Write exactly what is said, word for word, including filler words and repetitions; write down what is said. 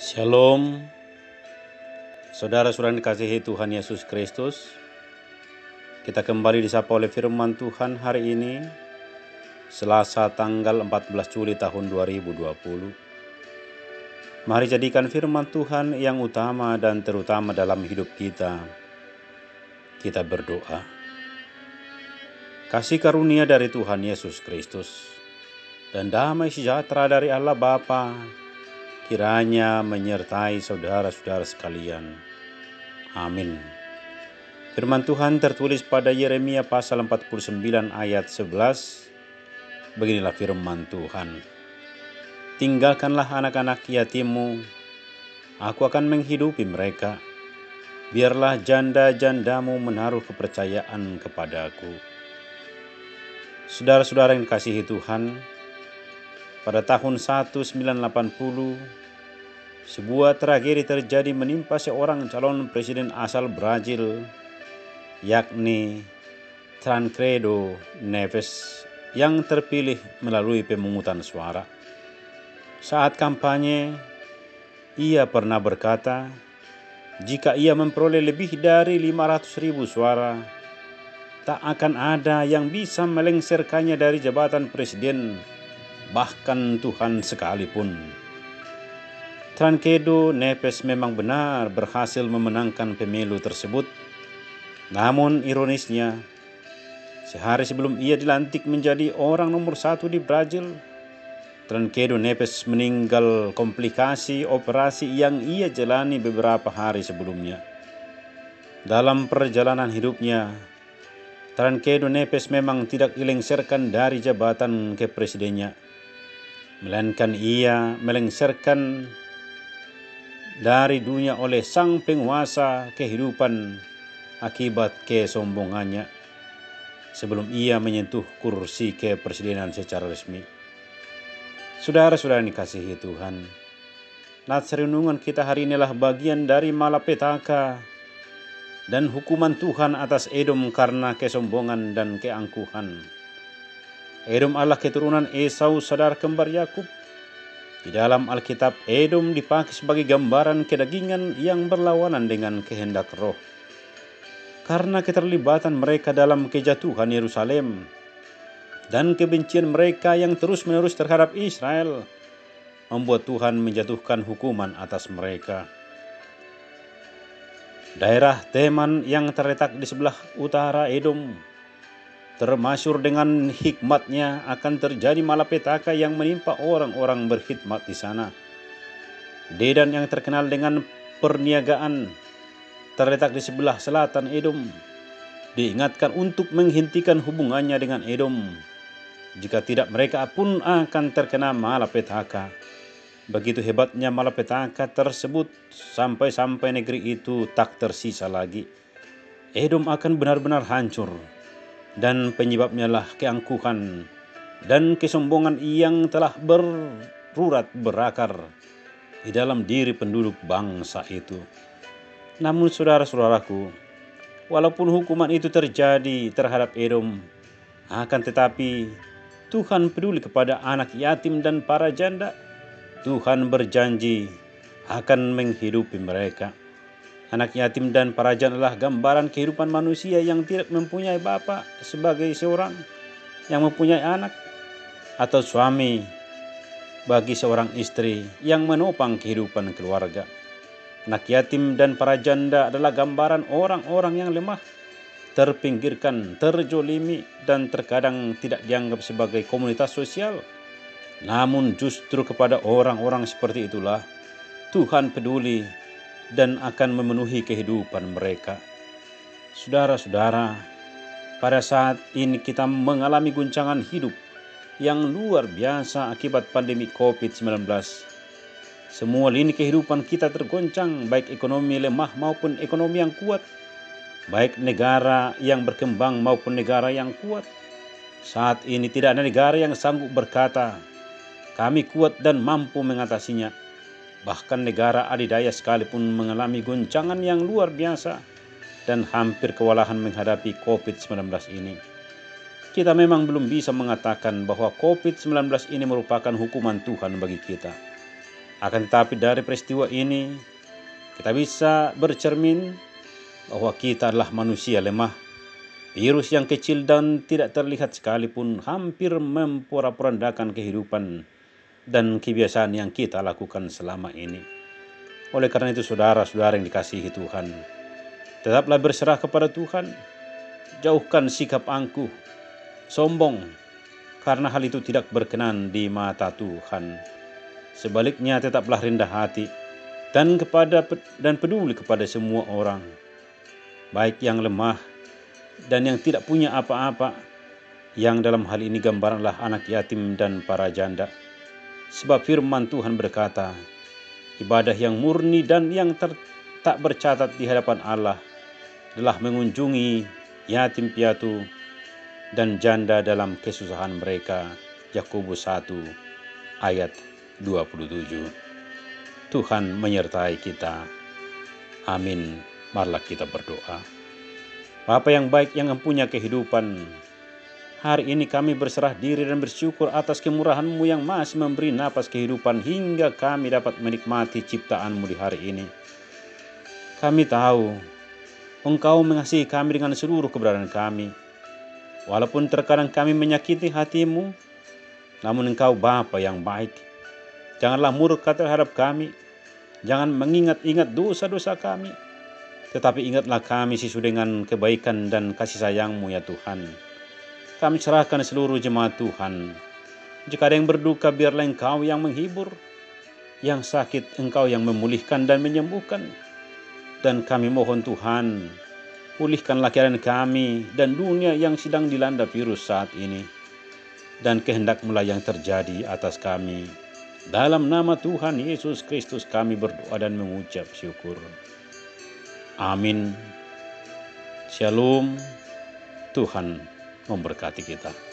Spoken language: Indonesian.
Shalom, saudara-saudara yang dikasihi Tuhan Yesus Kristus. Kita kembali disapa oleh firman Tuhan hari ini, Selasa tanggal empat belas Juli tahun dua ribu dua puluh. Mari jadikan firman Tuhan yang utama dan terutama dalam hidup kita. Kita berdoa. Kasih karunia dari Tuhan Yesus Kristus dan damai sejahtera dari Allah Bapa kiranya menyertai saudara-saudara sekalian. Amin. Firman Tuhan tertulis pada Yeremia pasal empat puluh sembilan ayat sebelas. Beginilah firman Tuhan. Tinggalkanlah anak-anak yatimmu, aku akan menghidupi mereka. Biarlah janda-jandamu menaruh kepercayaan kepadaku. Saudara-saudara yang dikasihi Tuhan, pada tahun seribu sembilan ratus delapan puluh, sebuah tragedi terjadi menimpa seorang calon presiden asal Brazil, yakni Tancredo Neves, yang terpilih melalui pemungutan suara. Saat kampanye, ia pernah berkata, jika ia memperoleh lebih dari lima ratus ribu suara, tak akan ada yang bisa melengsarkannya dari jabatan presiden, bahkan Tuhan sekalipun. Tancredo Neves memang benar berhasil memenangkan pemilu tersebut. Namun ironisnya, sehari sebelum ia dilantik menjadi orang nomor satu di Brazil, Tancredo Neves meninggal komplikasi operasi yang ia jalani beberapa hari sebelumnya. Dalam perjalanan hidupnya, Tancredo Neves memang tidak dilengsarkan dari jabatan kepresidennya, melainkan ia melengsarkan dari dunia oleh sang penguasa kehidupan akibat kesombongannya sebelum ia menyentuh kursi kepresidenan secara resmi. Saudara-saudara yang dikasihi Tuhan, nats renungan kita hari inilah bagian dari malapetaka dan hukuman Tuhan atas Edom karena kesombongan dan keangkuhan. Edom adalah keturunan Esau, saudara kembar Yakub. Di dalam Alkitab, Edom dipakai sebagai gambaran kedagingan yang berlawanan dengan kehendak roh. Karena keterlibatan mereka dalam kejatuhan Yerusalem dan kebencian mereka yang terus-menerus terhadap Israel, membuat Tuhan menjatuhkan hukuman atas mereka. Daerah Teman yang terletak di sebelah utara Edom termasyhur dengan hikmatnya akan terjadi malapetaka yang menimpa orang-orang berkhidmat di sana. Dedan yang terkenal dengan perniagaan terletak di sebelah selatan Edom diingatkan untuk menghentikan hubungannya dengan Edom. Jika tidak, mereka pun akan terkena malapetaka. Begitu hebatnya malapetaka tersebut sampai-sampai negeri itu tak tersisa lagi. Edom akan benar-benar hancur. Dan penyebabnya lah keangkuhan dan kesombongan yang telah berurat berakar di dalam diri penduduk bangsa itu. Namun saudara-saudaraku, walaupun hukuman itu terjadi terhadap Edom, akan tetapi Tuhan peduli kepada anak yatim dan para janda. Tuhan berjanji akan menghidupi mereka. Anak yatim dan para janda adalah gambaran kehidupan manusia yang tidak mempunyai bapa sebagai seorang yang mempunyai anak, atau suami bagi seorang istri yang menopang kehidupan keluarga. Anak yatim dan para janda adalah gambaran orang-orang yang lemah, terpinggirkan, terjolimi, dan terkadang tidak dianggap sebagai komunitas sosial. Namun justru kepada orang-orang seperti itulah Tuhan peduli dan akan memenuhi kehidupan mereka. Saudara-saudara, pada saat ini kita mengalami guncangan hidup yang luar biasa akibat pandemi covid sembilan belas. Semua lini kehidupan kita tergoncang, baik ekonomi lemah maupun ekonomi yang kuat, baik negara yang berkembang maupun negara yang kuat. Saat ini tidak ada negara yang sanggup berkata, kami kuat dan mampu mengatasinya. Bahkan negara adidaya sekalipun mengalami guncangan yang luar biasa dan hampir kewalahan menghadapi covid sembilan belas ini. Kita memang belum bisa mengatakan bahwa covid sembilan belas ini merupakan hukuman Tuhan bagi kita. Akan tetapi dari peristiwa ini kita bisa bercermin bahwa kita adalah manusia lemah. Virus yang kecil dan tidak terlihat sekalipun hampir memporak-porandakan kehidupan dan kebiasaan yang kita lakukan selama ini. Oleh karena itu saudara-saudara yang dikasihi Tuhan, tetaplah berserah kepada Tuhan. Jauhkan sikap angkuh, sombong, karena hal itu tidak berkenan di mata Tuhan. Sebaliknya tetaplah rendah hati dan kepada dan peduli kepada semua orang, baik yang lemah dan yang tidak punya apa-apa, yang dalam hal ini gambaranlah anak yatim dan para janda. Sebab firman Tuhan berkata, ibadah yang murni dan yang ter, tak bercatat di hadapan Allah adalah mengunjungi yatim piatu dan janda dalam kesusahan mereka. Yakobus satu ayat dua puluh tujuh. Tuhan menyertai kita. Amin. Marilah kita berdoa. Bapa yang baik yang mempunyai kehidupan, hari ini kami berserah diri dan bersyukur atas kemurahan-Mu yang masih memberi napas kehidupan hingga kami dapat menikmati ciptaan-Mu di hari ini. Kami tahu Engkau mengasihi kami dengan seluruh keberadaan kami. Walaupun terkadang kami menyakiti hati-Mu, namun Engkau Bapa yang baik. Janganlah murka terhadap kami. Jangan mengingat-ingat dosa-dosa kami. Tetapi ingatlah kami sesuai dengan kebaikan dan kasih sayang-Mu ya Tuhan. Kami serahkan seluruh jemaat Tuhan. Jika ada yang berduka, biarlah Engkau yang menghibur. Yang sakit, Engkau yang memulihkan dan menyembuhkan. Dan kami mohon Tuhan, pulihkanlah keadaan kami dan dunia yang sedang dilanda virus saat ini. Dan kehendak-Mu yang terjadi atas kami. Dalam nama Tuhan Yesus Kristus kami berdoa dan mengucap syukur. Amin. Shalom. Tuhan memberkati kita.